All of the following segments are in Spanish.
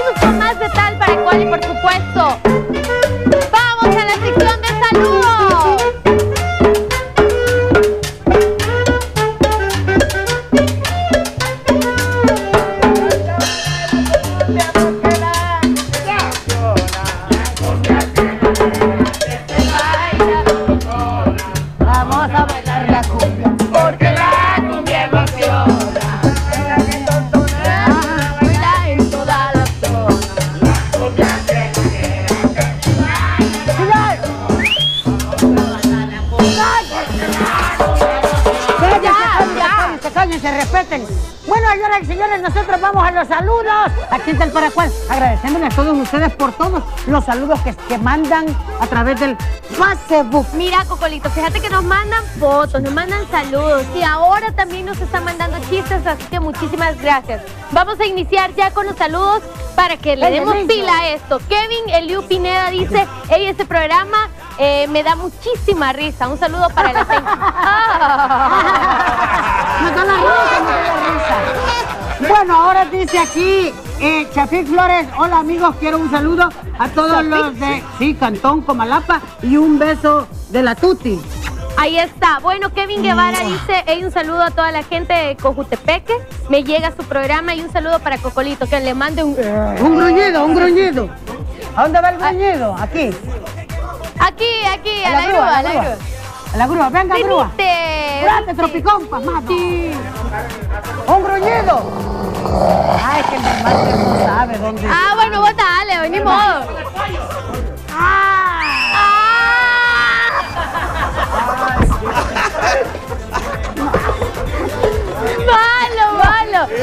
Seguimos con más de Tal para Cual y por supuesto, vamos a la sección de saludos. Vamos a bailar la cumbia, porque la cumbia emociona. Baila en toda la zona. La cumbia se respeten. Bueno, señoras y señores, nosotros vamos a los saludos. Aquí en Tal para Cual, agradeciéndoles a todos ustedes por todos los saludos que mandan a través del Facebook. Mira, Cocolito, fíjate que nos mandan fotos, nos mandan saludos y ahora también nos están mandando chistes, así que muchísimas gracias. Vamos a iniciar ya con los saludos para que le demos pila a esto. Kevin Eliu Pineda dice, hey, este programa me da muchísima risa. Un saludo para la gente. Nos da la risa, nos da la risa. Bueno, ahora dice aquí Chafik Flores, hola amigos, quiero un saludo a todos los de Cantón Comalapa y un beso de la Tuti. Ahí está. Bueno, Kevin Guevara dice, hey, un saludo a toda la gente de Cojutepeque. Me llega su programa y un saludo para Cocolito, que le mande un gruñido, un gruñido. ¿A dónde va el gruñido? Aquí. Aquí, a la grúa, a la grúa. A la grúa, venga, grúa. Grate, tropicón, pasmado. Sí. Un gruñido. Ay, que mi madre no sabe dónde. Ah, bueno, vos dale, ni modo. Malo.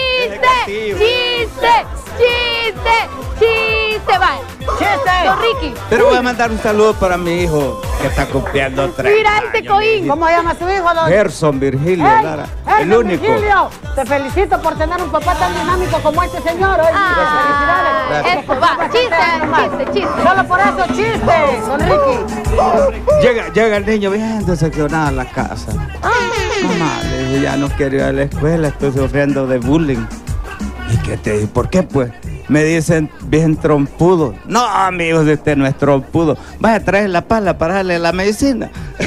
Chiste, va. ¡Chiste! Don Ricky. Pero voy a mandar un saludo para mi hijo que está cumpliendo 3 Mira años. este coín. ¿Cómo llama su hijo, don? Gerson Virgilio Lara. El Gerson único. Virgilio, te felicito por tener un papá tan dinámico como este señor. Felicidades. Eso va. Chiste. Solo por eso, chiste, don Ricky. Llega el niño bien decepcionado a la casa. Mamá, le dijo, ya no quiero ir a la escuela, estoy sufriendo de bullying. ¿Y qué te dijo? ¿Por qué, pues? Me dicen bien trompudo. No, amigos, usted no es trompudo. Vaya a traer la pala para darle la medicina.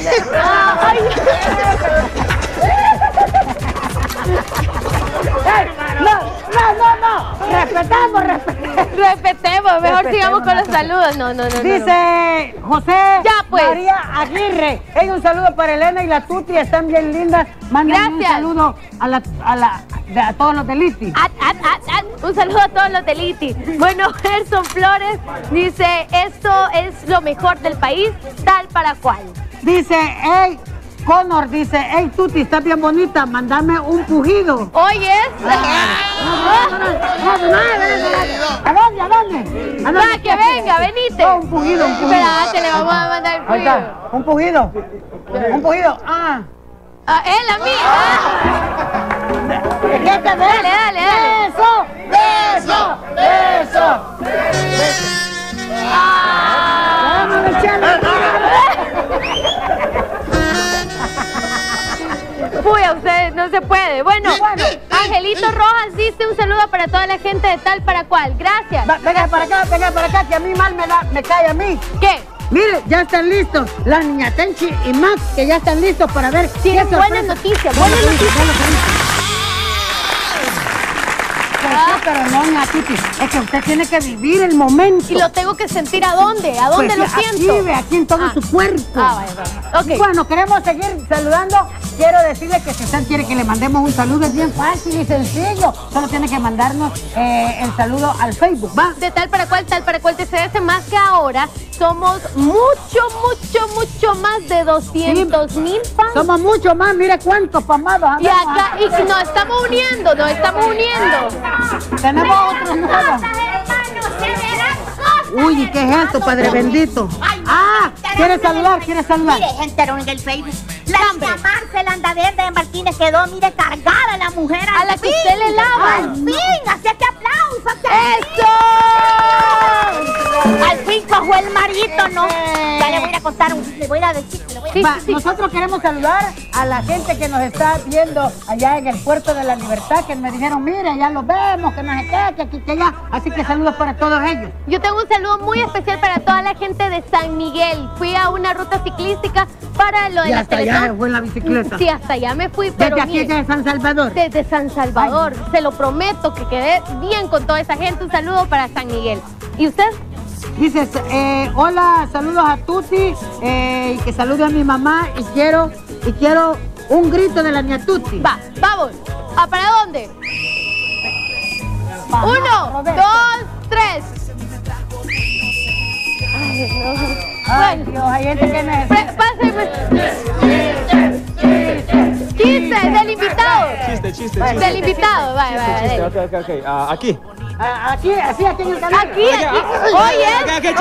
No. Respetemos. Mejor sigamos con los saludos. No. Dice José María Aguirre. Hey, un saludo para Elena y la Tuti, están bien lindas. Mándenme un saludo a todos los de Liti. Un saludo a todos los de Liti. Bueno, Gerson Flores dice, esto es lo mejor del país, Tal para Cual. Dice, hey, Connor dice, hey Tuti, estás bien bonita, mandame un pujido. Oye, ¿A dónde? Va, que venga, venite. Oh, un pujido. Espérate, le vamos a mandar el pujido. Un pujido. Él a mí. ¿Qué te ves? Dale. Beso. Uy, a ustedes no se puede. Bueno, Angelito Rojas dice un saludo para toda la gente de Tal para Cual. Gracias. Venga para acá, que a mí mal me cae a mí. ¿Qué? Mire, ya están listos las niñas Tenchi y Max, que ya están listos para ver. Tienen buenas noticias. Pero no, Tuti, es que usted tiene que vivir el momento. Y lo tengo que sentir ¿a dónde? ¿A dónde lo siento? Aquí en todo su cuerpo. Vaya. Okay. Bueno, queremos seguir saludando. Quiero decirle que si usted quiere que le mandemos un saludo, es bien fácil y sencillo. Solo tiene que mandarnos el saludo al Facebook, ¿va? De Tal para Cual TCS, más que ahora somos mucho más de 200,000 fans. Somos mucho más, mire cuántos pamados. Y acá, y nos estamos uniendo. Tenemos otros nuevos. Uy, ¿qué es esto, Padre bendito? ¿Quiere saludar? Mire, gente en el Facebook. La niña Marcela Andaverde de Martínez quedó, mire, cargada la mujer. A la que usted le lava. Al fin, así que aplausos. ¡Eso! Al fin cogió el marito, ¿no? Ya le voy a ir a contar, le voy a ir a decir, le voy a Va, nosotros queremos saludar a la gente que nos está viendo allá en el Puerto de la Libertad, que me dijeron, mire, ya los vemos, que no sé qué, que aquí, que allá. Así que saludos para todos ellos. Yo tengo un saludo muy especial para toda la gente de San Miguel. Fui a una ruta ciclística para lo de Y la hasta allá Teletón. se fue en la bicicleta. Sí, hasta allá me fui, pero Desde aquí mire, de San Salvador. desde San Salvador. Se lo prometo que quedé bien con toda esa gente. Un saludo para San Miguel. ¿Y usted? Dices, hola, saludos a Tuti, y que salude a mi mamá y quiero un grito de la niña Tuti. Va, vamos. ¿A para dónde? Va, 1, Roberto. 2, 3. Ay, no. Ay, Bueno, Dios, hay gente que necesita. páseme. Chiste del invitado. Chiste. Del invitado, vaya. Ok. Aquí. Aquí en el canal. Aquí. Oye,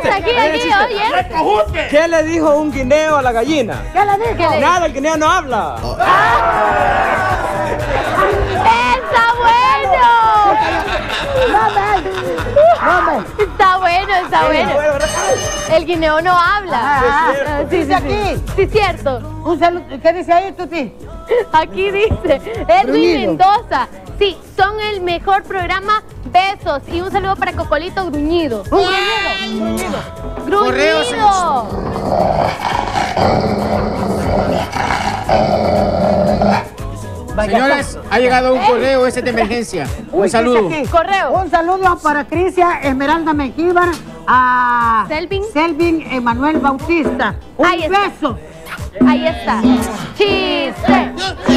oye. ¿Qué le dijo un guineo a la gallina? ¿Qué le dijo? ¿Qué le- Nada, el guineo no habla. ¡Está bueno! Está bueno. El guineo no habla. Ah, dice aquí. Sí, cierto. Un saludo. ¿Qué dice ahí, Tuti? Aquí dice Edwin Gruñido. Mendoza. Sí, son el mejor programa. Besos. Y un saludo para Cocolito Gruñido. Un gruñido. ¡Gruñido! Señores, ha llegado un correo ese de emergencia. Un saludo. Dice aquí, Correo. Un saludo para Crisia Esmeralda Mengíbar, a Selvin Emanuel Bautista. Un Ahí está. beso. Ahí está. Chiste.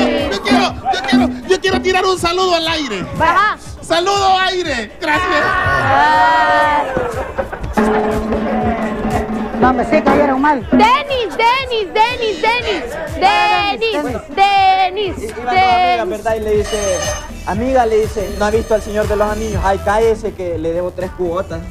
Yo quiero tirar un saludo al aire. Ajá. Saludo aire. Gracias. Ah. No, me sí cayeron mal. Denis. Iba una amiga, ¿verdad? Y le dice, amiga, le dice, ¿no ha visto al Señor de los Anillos? Ay, cállese que le debo 3 cuotas.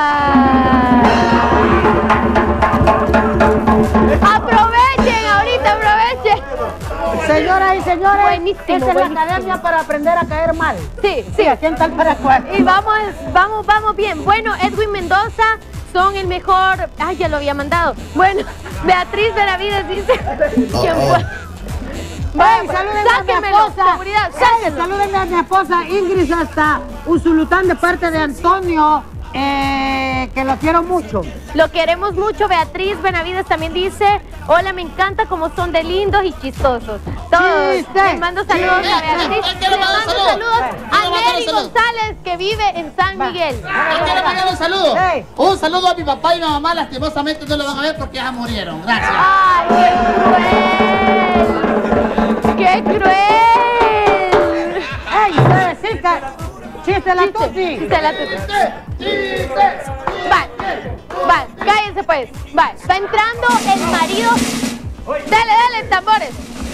Aprovechen, ahorita aprovechen. Señoras y señores, Buenísimo, esta es la buenísimo. academia para aprender a caer mal. Sí. Aquí en tal para cual. Y vamos bien. Bueno, Edwin Mendoza son el mejor. Ay, ya lo había mandado. Bueno, Beatriz Benavides dice. ¿Quién fue? Hey, salúdenme a mi Sáquenmelo, esposa. seguridad, Hey, sáquenlo. salúdenme a mi esposa Ingrid hasta Usulután de parte de Antonio, que lo quiero mucho. Lo queremos mucho. Beatriz Benavides también dice, hola, me encanta cómo son de lindos y chistosos. Todos. ¡Chiste! Les mando saludos a Beatriz. quiero Les mandar mando saludos. saludos a Quiero mandar Nelly saludos. González, que vive en San Miguel. Quiero mandar un saludo. Hey. Un saludo a mi papá y mi mamá. Lastimosamente no lo van a ver porque ya murieron. Gracias. ¡Ay, qué cruel! ¡Qué cruel! ¡Ey, chiste la Tuti! Chiste la tuti. Va, cállense pues. Va entrando el marido. Dale, tambores.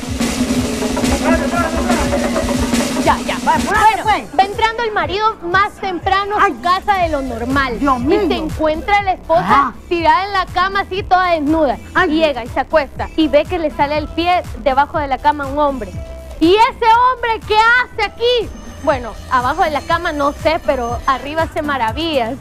Ya. Bueno, va entrando el marido más temprano a su casa de lo normal. Dios mío. Y se encuentra la esposa Ajá. tirada en la cama así toda desnuda. Ay. Y llega y se acuesta y ve que le sale el pie debajo de la cama a un hombre. ¿Y ese hombre qué hace aquí? Bueno, abajo de la cama no sé, pero arriba hace maravillas.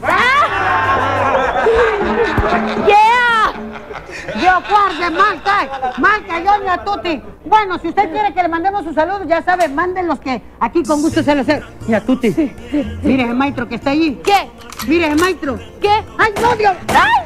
¡Yeah! Dios guarde, marca, yo ni a Tuti. Bueno, si usted quiere que le mandemos un saludo, ya sabe, manden los que aquí con gusto se los hace. Mira, Tuti, mire el maestro que está allí. ¿Qué? Mire el maestro. ¿Qué? ¡Ay, no, Dios! ¡Ay!